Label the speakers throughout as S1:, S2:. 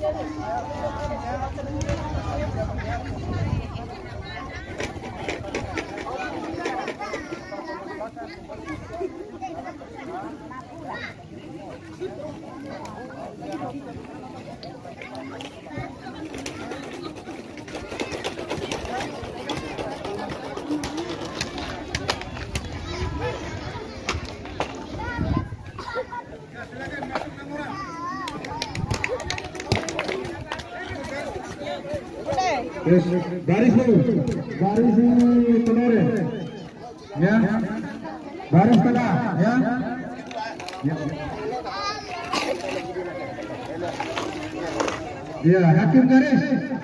S1: Baris dulu, baris ini penore, ya, baris tengah, ya. Ya, hakim garis.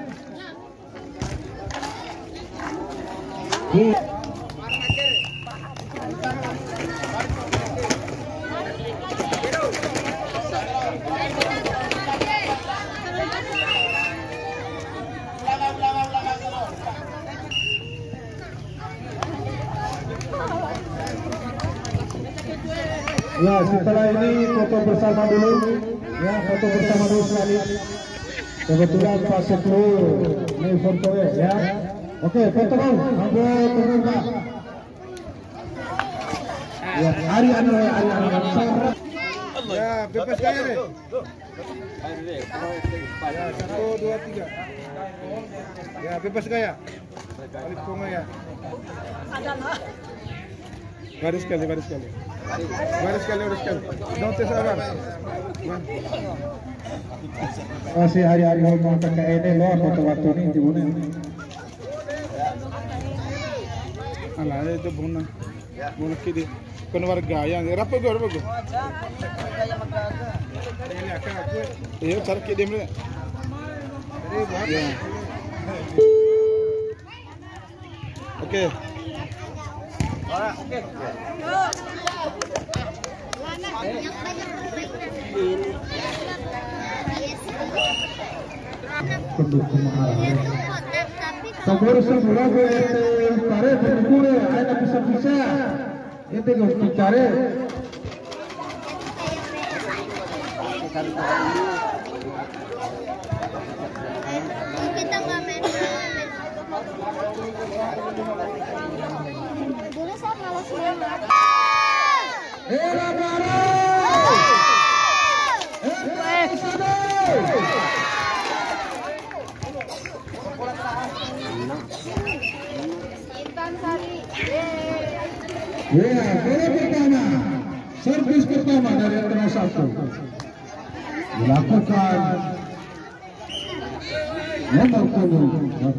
S1: Ya, setelah ini foto bersama dulu, ya, foto bersama dulu sekali. Kebetulan Pak Sekru ini foto ya. Oke, foto dulu, ambil terbuka. Ya, Ari Anu. Ya, bebas gaya deh. Ya, 1, 2, 3. Ya, bebas gaya. Balik bunga ya. Baris sekali. Baris sekali. Don't sabar. Masih hari-hari ngomong tentang ini loh foto-foto ini di mana? Alah itu bunga kiri. Keluarga yang rapi gue. Iya cara kiri mana? Oke. Pendukung arah. Sabor semula gue pare pendukure ada bisa. Itu gue bicara. Kita nggak main. Dulu saya malas banget. Ya, bola pertama, servis pertama dari Antara 1 dilakukan nomor 10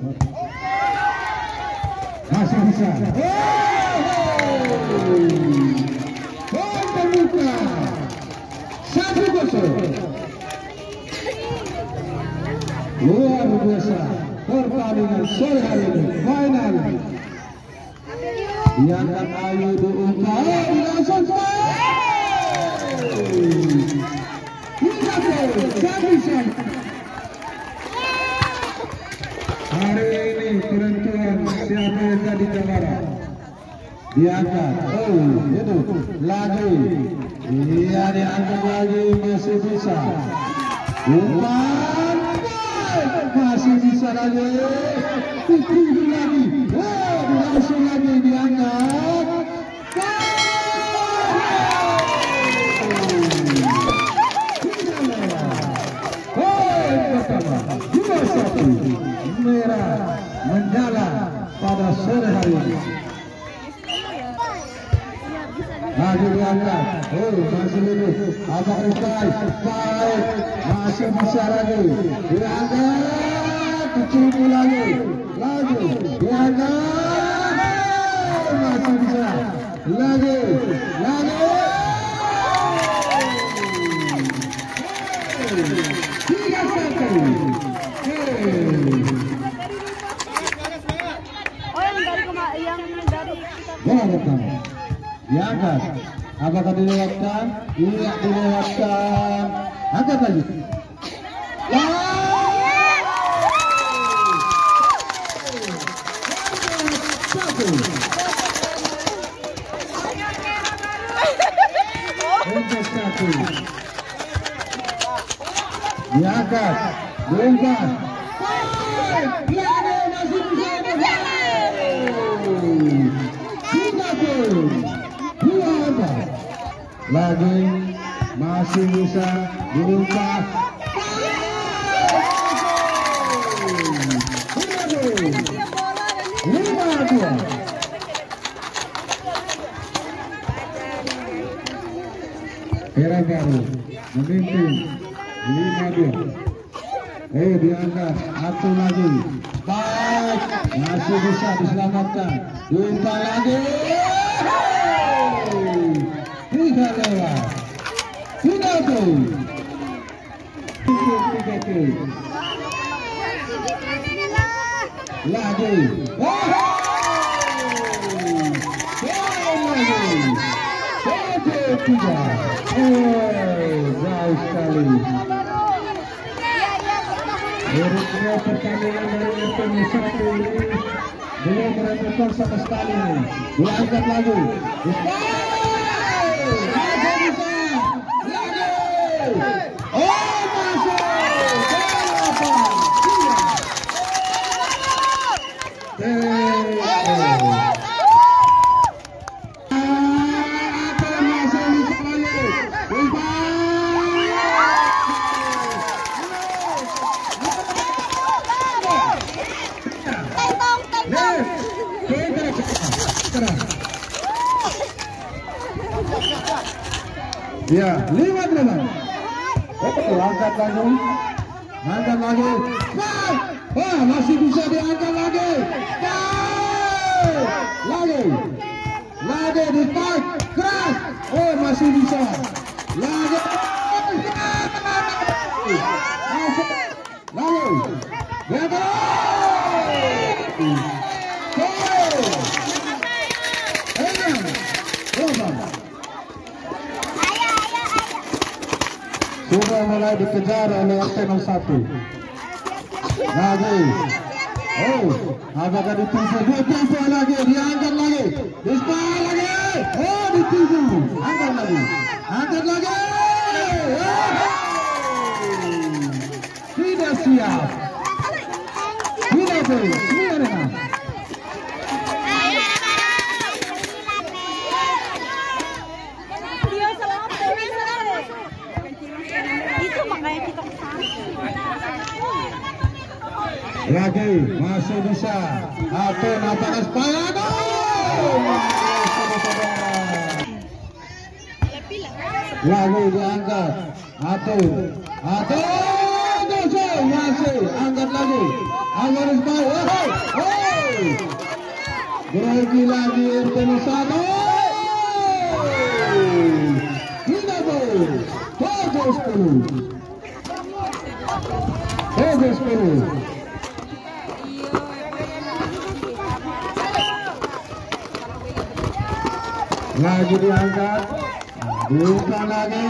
S1: masih bisa. Pembuka 1-0. Luar biasa pertandingan sore hari ini final. Diangkat Ayu diungkap langsung hari ini penentuan siapa yang jadi juara. Diangkat, itu lagi, iya diangkat lagi masih bisa. Umpan masih bisa lagi, tujuh lagi, langsung lagi diangkat. Pertama, 2-1 merah menyala pada sore hari ini. Lagi diangkat, masih hidup, Abang Ukai, baik, masih bisa lagi, diangkat, tujuh lagi, diangkat, masih bisa, lagi, bola pertama diangkat, apakah dilewatkan? Iya, dilewatkan. Angkat lagi. Diangkat. Diangkat. Lagi masih bisa lagi masih bisa dibuka. Era baru memimpin 5-2. Diangkat satu lagi. Baik, masih bisa diselamatkan. Diumpan lagi. Tidak lewat. Sudah tuh. 3-3. Lagi. Jauh sekali. Berikutnya pertandingan dari RTM 1 ini belum meremehkan sama sekali. Diangkat lagi. Ya, 5-8. Angkat lagi. Angkat lagi. Wah, masih bisa diangkat lagi. Lagi di start. Keras. Oh, masih bisa. Lagi. Sudah mulai dikejar oleh RTM 1. Lagi. Oh, apakah ditipu? Ditipu lagi, diangkat lagi. Dispal lagi. Oh, ditipu. Angkat lagi. Angkat lagi. Tidak siap. Tidak boleh. Sembilan. Lagi masih bisa. Apakah Spayano? Lagi diangkat. Masih angkat lagi. Angkat Spayano. Berhenti lagi RTM 1. Tidak boleh. Fokus 10. Lagi diangkat, bukan lagi,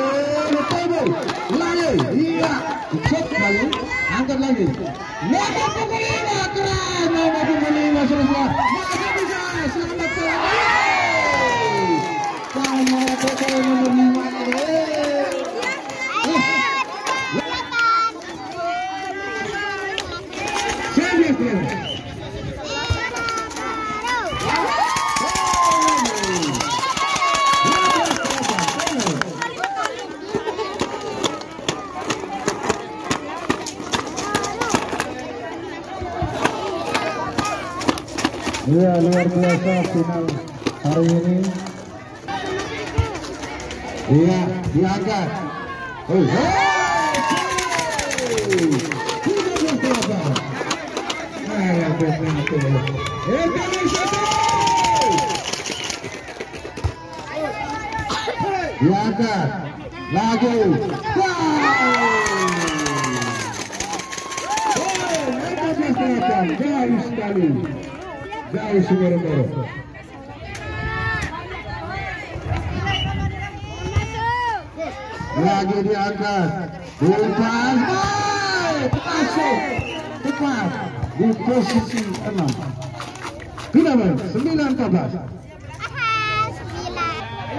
S1: lagi, iya, cek lagi, angkat lagi, nomor pukul 5, keren, nomor pukul 5 selesai, masih bisa, selamat sekali, sama pukul nomor 5, keren, ya, luar biasa final hari ini. Iya, diangkat. Diangkat lagi. Jauh sekali. Jauh Sumber. Lagi diangkat. Lepas. Masuk. Tepat. Di posisi 6. Tidak baik. 9-14.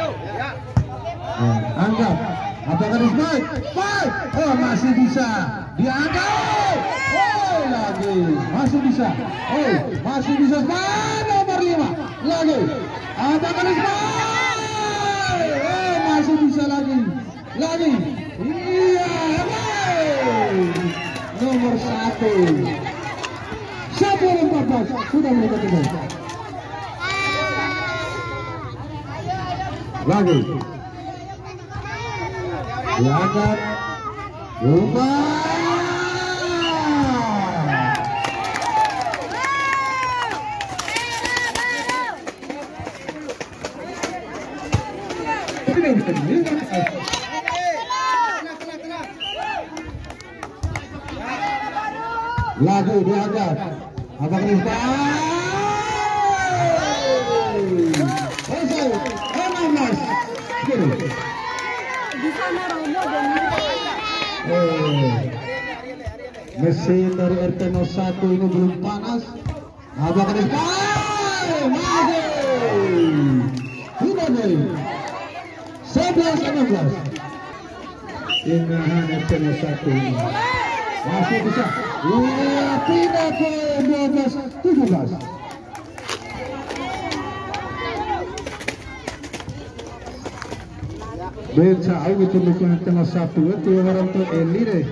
S1: Angkat. Apakah di strike? Oh, masih bisa. diangkat. Oh, lagi masih bisa. Oh, masih bisa. Nomor 5 lagi. Abang Ismail. Oh, masih bisa lagi. Iya, nomor 1. 1-14 sudah mereka tidur. Lagi diangkat, ubah. Lagi diangkat, Abang Rizka. Selesai, 16.
S2: Di sana Romo dan
S1: mesin dari RT 01 ini belum panas. Abang Rizka maju. Sudah dari 11-16. Ingahan RT 01 ini masih bisa. Pindah ke 12-17. Bensa au itu bukan tengah 1 itu orang tu Eli deh.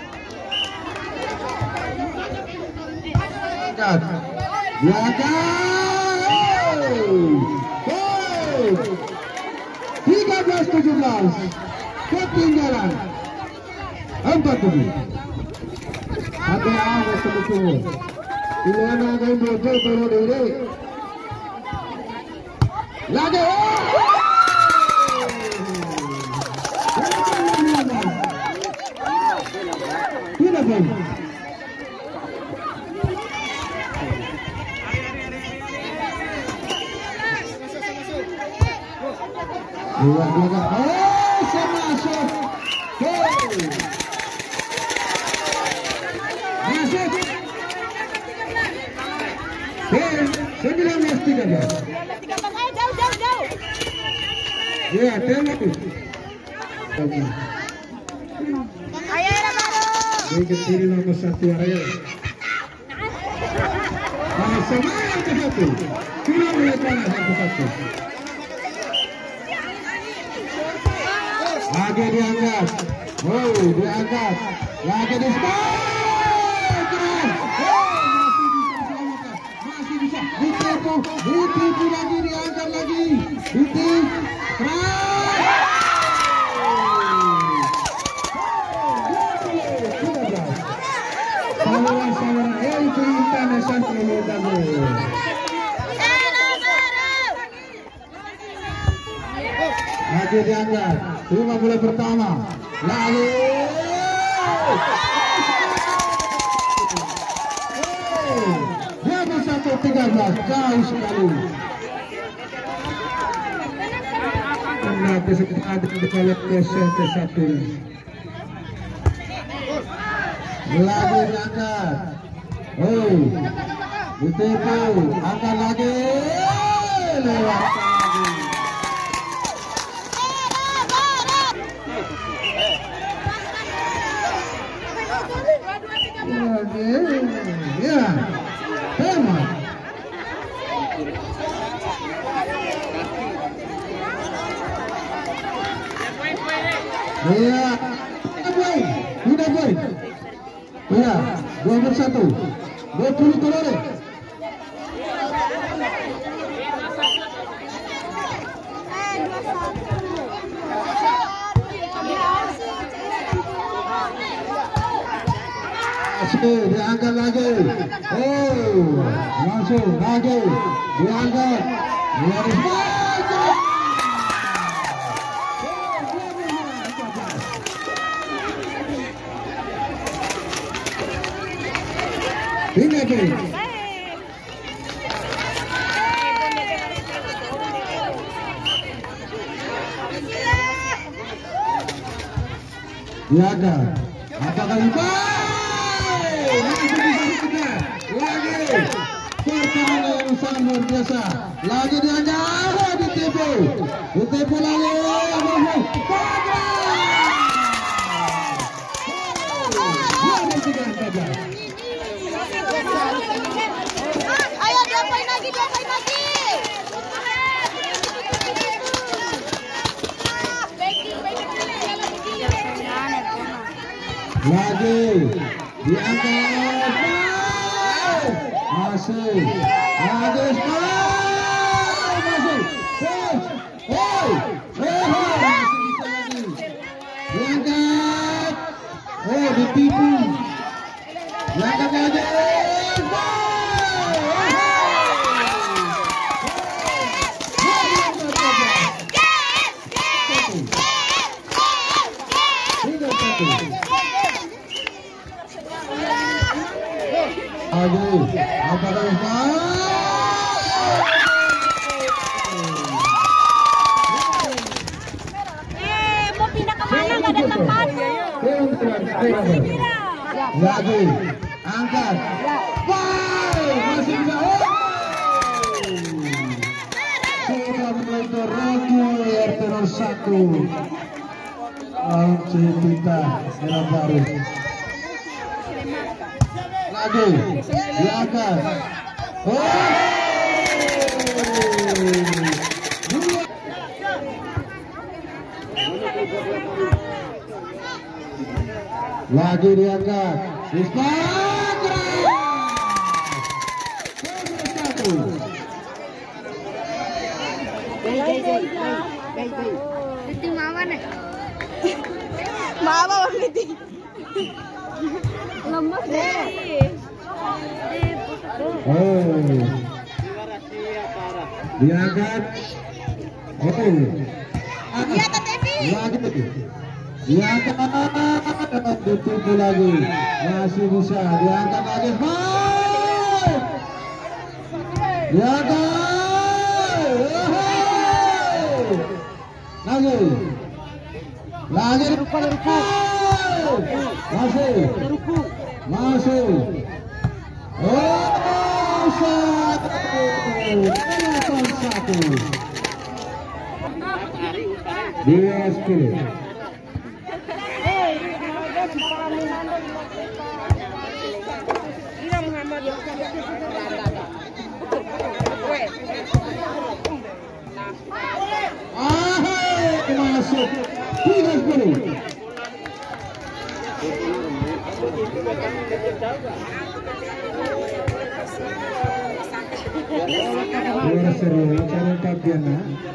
S1: Kat. Ya 13-17. Ketinggalan 4-7. Ada apa sebetulnya? Pilihan agak bocor kalau diri. Lagi. Tidak boleh. Dua. Oh, semasuk. Masuk. 19-13.
S2: Jauh.
S1: Ya, tembak.
S2: Ayo baru.
S1: Ini kiri nomor 1 area. Semangat ke 1. Tidak boleh kalah 1-1. Lagi diangkat. Oh, diangkat. Lagi di masih bisa. Ditipu lagi, diangkat lagi. Ditipu. Saudara itu internasional Santri. Lagi diangkat, 50 pertama, lalu dia bisa 13, jauh sekali. Karena ada di kolek ke-1. Lagi diangkat. Oh, ditipu, angkat lagi, lewat lagi. Ya, hemat. Ya, udah boy. Ya, 2-1, 20 telur. Diangkat lagi. Oh, langsung lagi diangkat. Diangkat. Apakah lagi pertahanan yang sangat luar biasa. Lagi diangkat, ditipu lagi. Lagi diangkat, masih lagi masih diangkat, ditipu, diangkat lagi. Aduh, apakah
S2: mau pindah kemana? Nggak ada tempat.
S1: Lagi, angkat. Masih bisa. Sudah mulai terlalu RT 01. Cipta Merah Baru. Lagi diangkat. Lagi diangkat.
S2: Itu mama nih. Mama Miti. Lemes deh.
S1: Diangkat.
S2: Iya, Tevi.
S1: Lagi diangkat, ditipu lagi, masih bisa diangkat lagi, diangkat lagi, masih, satu. Dia 10. Masuk 30. Luar seru, cara Tabiana.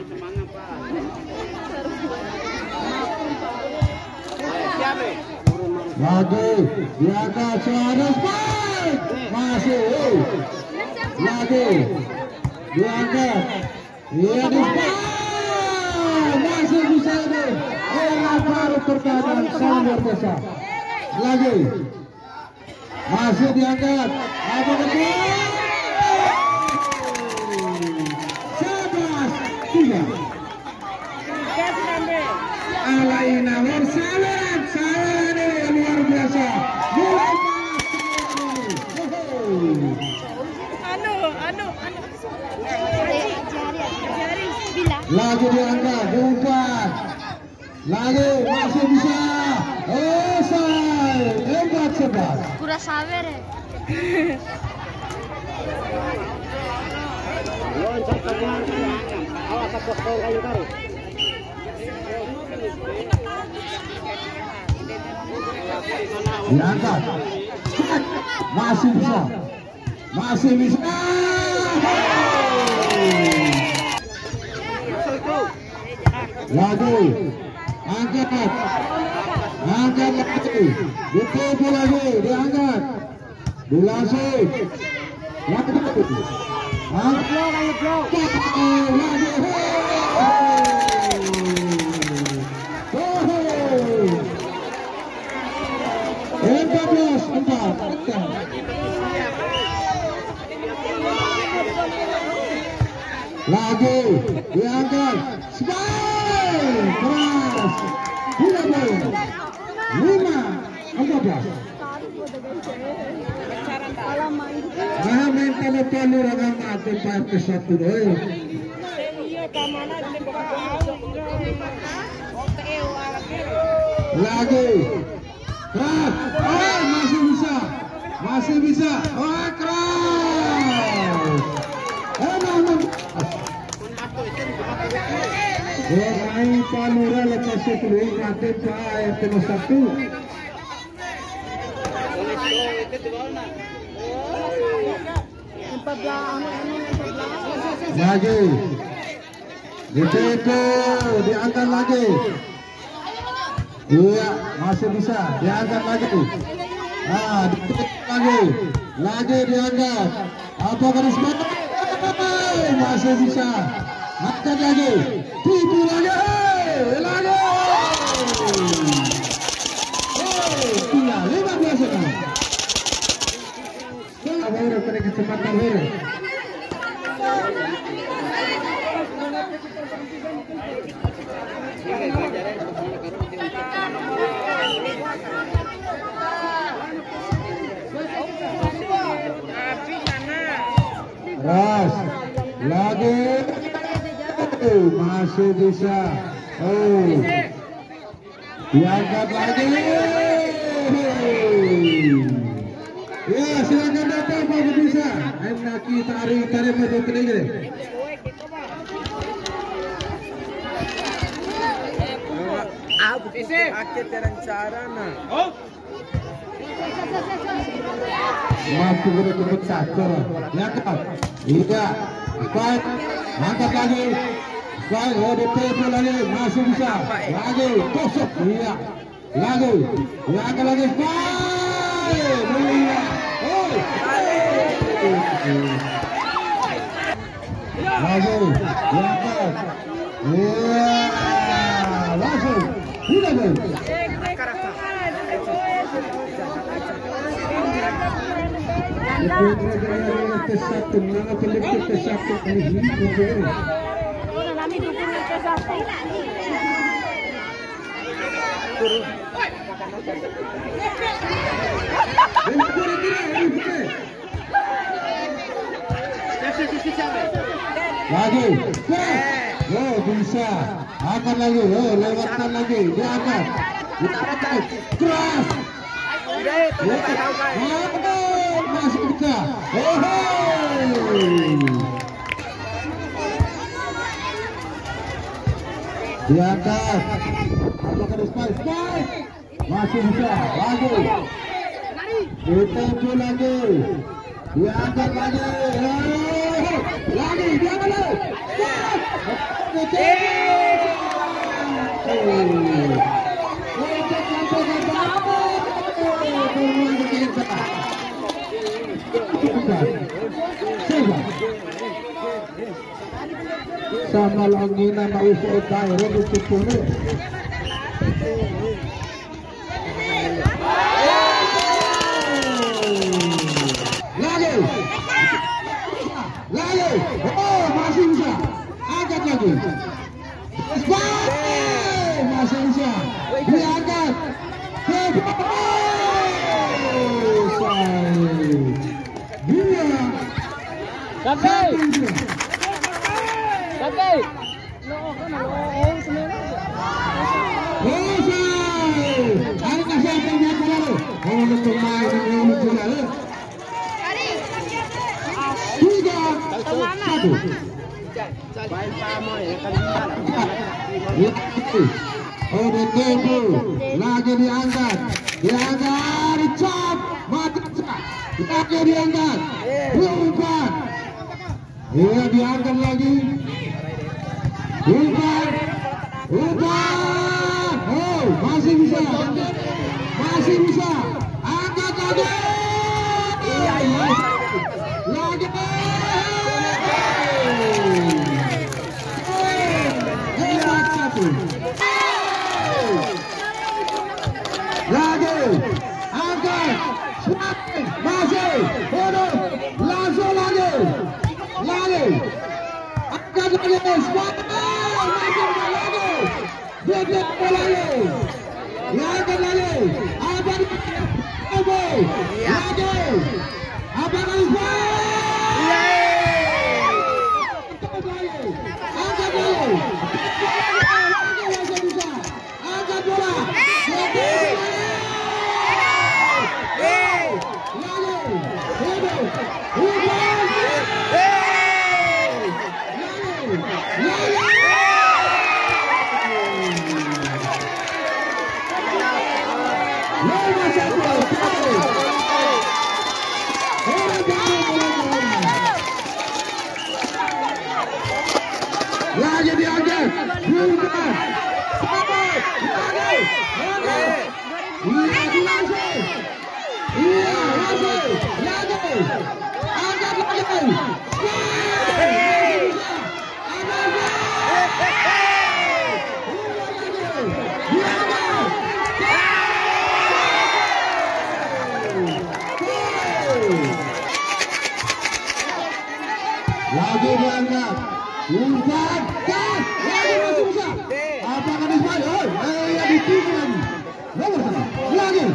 S1: Lagi diangkat Suarez, masih lagi diangkat, masih bisa ini. Baru pertahanan sangat luar biasa. Lagi masih diangkat, apa kedua? 11-3. Alaina bersalam, saya luar biasa. Lagi diangkat, diumpat. Lagi masih bisa. Offside, 4-11.
S2: Kurang sabar ya.
S1: Diangkat, masih bisa, lagi angkat lagi, ditipu lagi, diangkat, dilangsung, lagi, lagi diangkat, keras, 5-14. Nah, mental telu ragang mati partai 1 doi. Lagi keras, masih bisa, keras. Main Palura lepas itu mati Pak RT 1. Lagi. Diteku, diangkat lagi. Iya, masih bisa diangkat lagi. Ah, lagi diangkat. Apa garis mata? Masih bisa. Angkat lagi. Tipu lagi. Tinggal 15 sekali. Baru pada kecepatan baru. Ras lagi masih bisa. Diangkat lagi. Ya, silakan datang Pak bisa. Enak tarik maju ke negeri.
S3: Akhir terang sarana.
S1: Mampu berebut satu. Lihat, iya. Baik, angkat lagi. Baik, DP lagi masih bisa. Lagi, tusuk. Iya. Lagi, diangkat lagi. Baik, mulia. Lagi, diangkat. Iya, langsung. Tidak baik. Lagi, oh bisa, akan lagi, lewatkan lagi, diangkat, keras, masih bisa, diangkat, apakah spike, masih bisa, lagi, ditepu lagi, diangkat lagi, diangkat lagi, sama lagi nama usul kaya bersyukur. Lagi, oh masih bisa, angkat lagi, masih bisa, diangkat, oh ditepu, lagi diangkat, dicap, mati lagi diangkat, umpan, iya diangkat lagi, umpan, oh masih bisa, angkat lagi, lagi. Lagi, angkat, masih, langsung lagi, angkat lagi, angkat lagi, Angkat lagi. Lagi diangkat. Umpan. Lagi masih bisa. Apakah Ismail? Ya ditinggi lagi. Nomor 1. Lagi.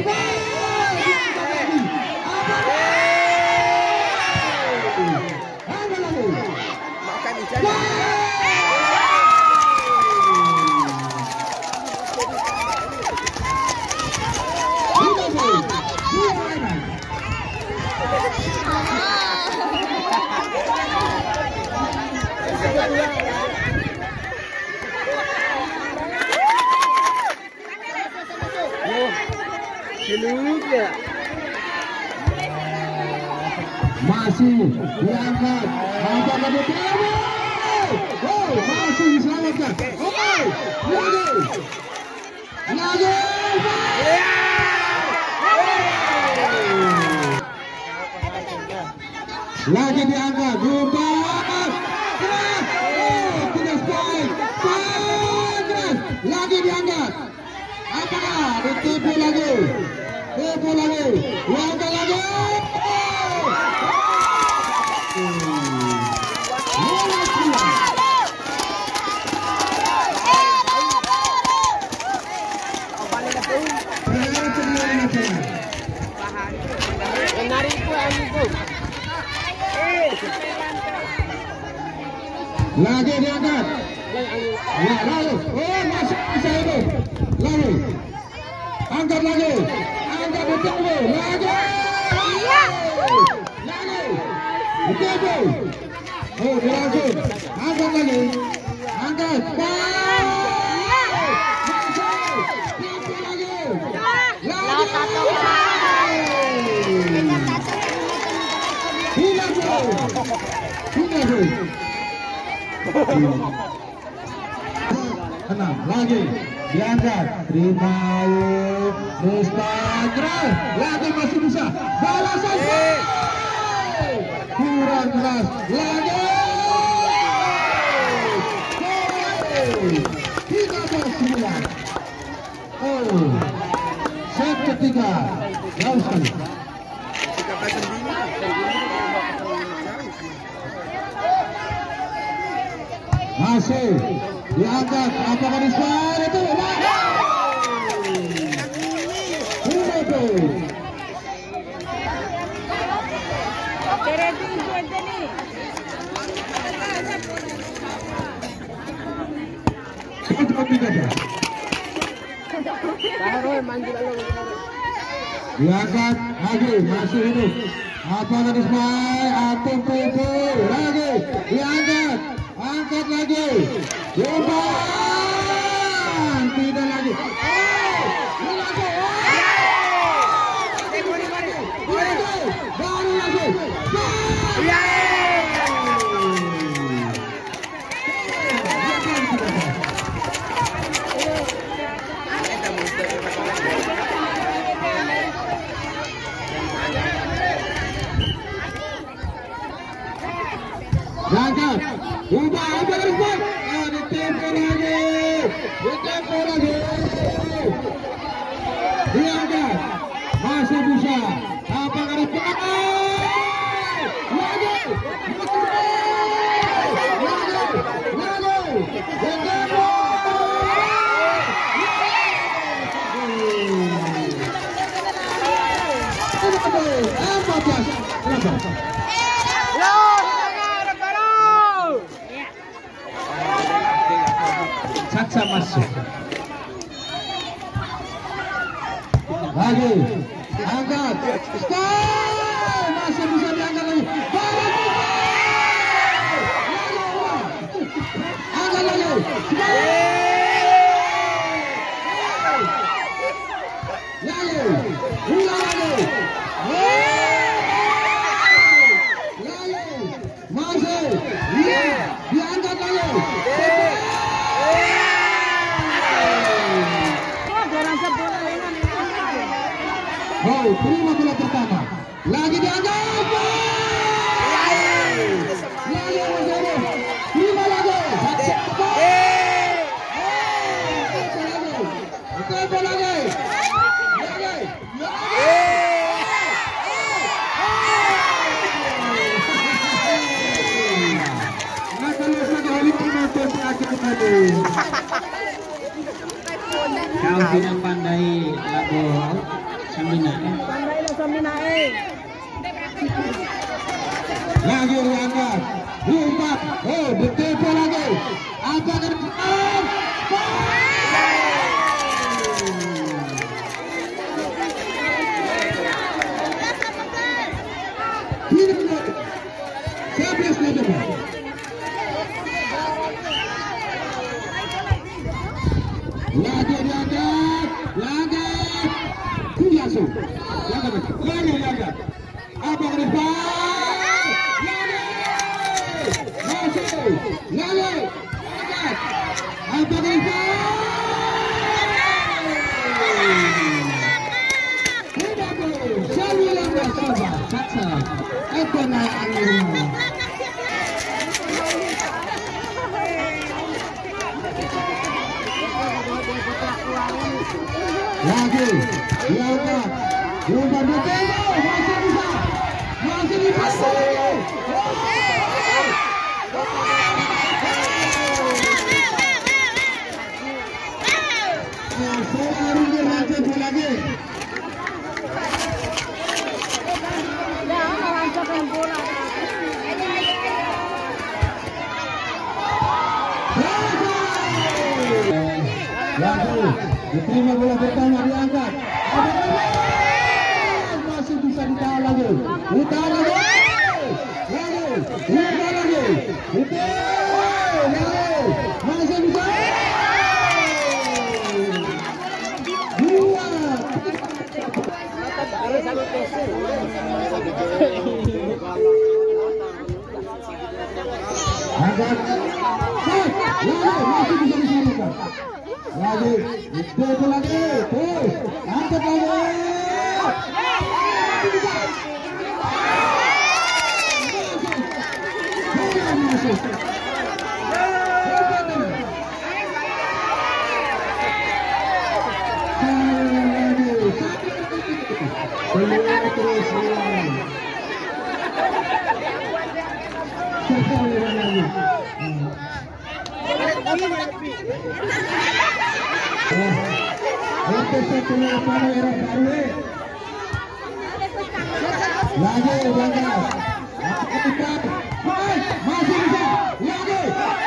S3: Makan ikan. Seluruhnya
S1: masih diangkat. Apakah betul? Oh, masih diselamatkan. Lagi. Lagi diangkat. Umpan. Tidak strike. Lagi diangkat. Apakah ditipu lagi? Tipu lagi. Diangkat lagi. Lagi diangkat. Ya, lalu. Oh, masuk bisa itu. Lagi. Angkat lagi. Angkat betul. Lagi. Lagi. Betul. Oh, dilangsung. Angkat lagi. Angkat. Tenang lagi diangkat, terima Mustafa lagi masih bisa balasan kurang keras lagi 13-9. Oh, set ketiga jauh sekali. Masih diangkat, apakah Ismail itu? Diangkat lagi, masih hidup. Apakah Ismail atau Pepe lagi diangkat? Angkat lagi, umpan tidak lagi. Baru lagi. Angkat, ubah respon. Ditempo lagi. Diangkat, masih bisa. Apakah respon? Lagi. Saksa masuk. Lagi angkat. Stop! Masih bisa diangkat lagi. Angkat lagi. Lagi. Ulang lagi. Masih. Diangkat lagi. Oh, terima bola pertama. Lagi diangkat. Lagi menjadi 5 lagi. Oke lagi.
S4: Kau tidak pandai lagu Samina.
S2: Pandai lo Samina
S1: Lagi diangkat. Diumpat. Oh, ditepo lagi. Apa ke depan? Lagi diangkat, lagi Kuyasu, lagi, apa ke depan? Masih, lagi, apa ke depan? Lagi, diangkat, umpan ditembak, masih bisa. Lagi. Lagi, diterima bola pertama diangkat. Masih bisa ditahan lagi. Ditahan lagi. Masih bisa. Angkat. Masih bisa disambungkan. Lagi, itu lagi, terus, angkat lagi. Lagi berangkat. Masih bisa. Lagi.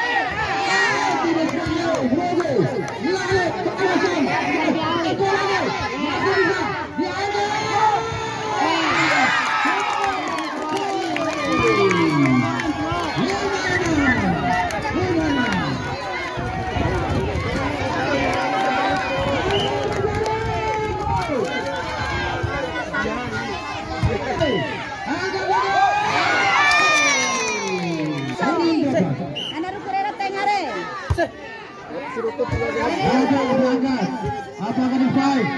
S1: Apakah di five?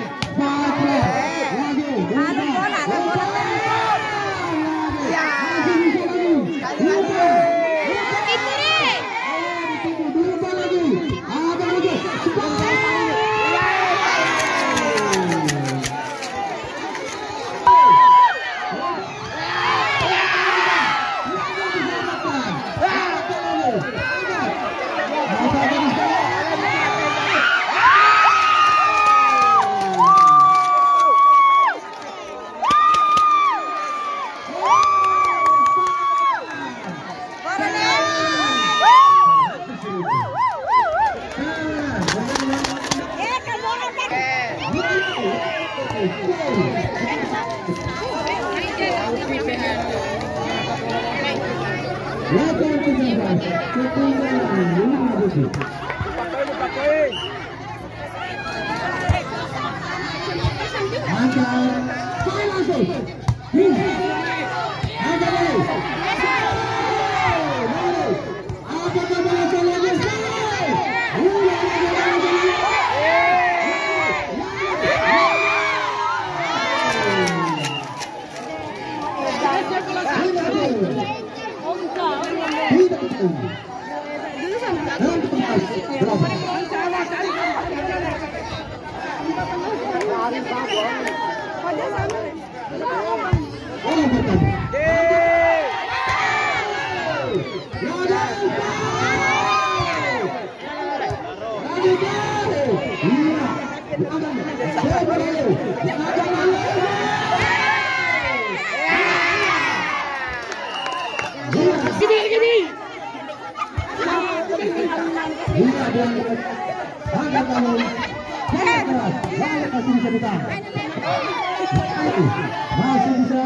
S1: Masih bisa.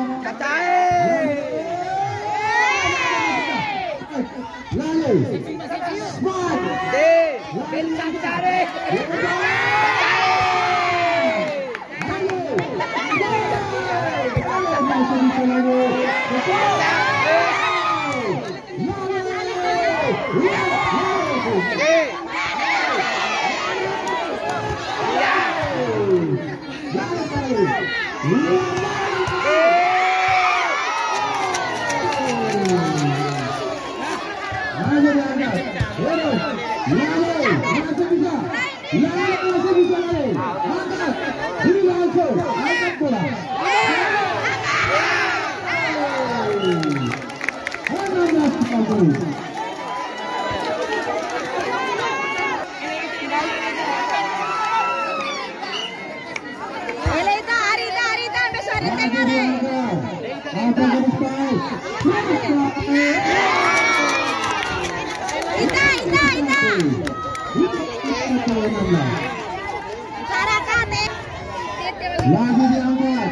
S1: Lalu Smart. Lagi diangkat.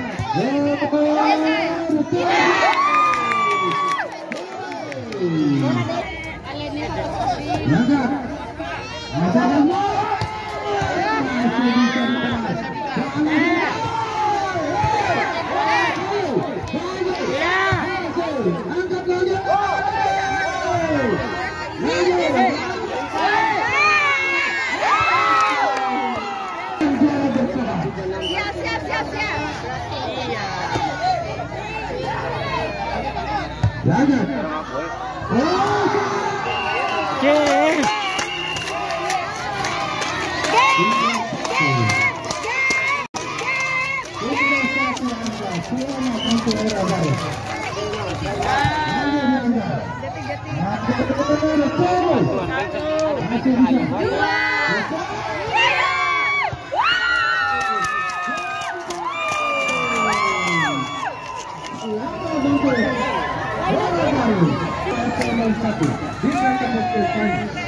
S1: Satu.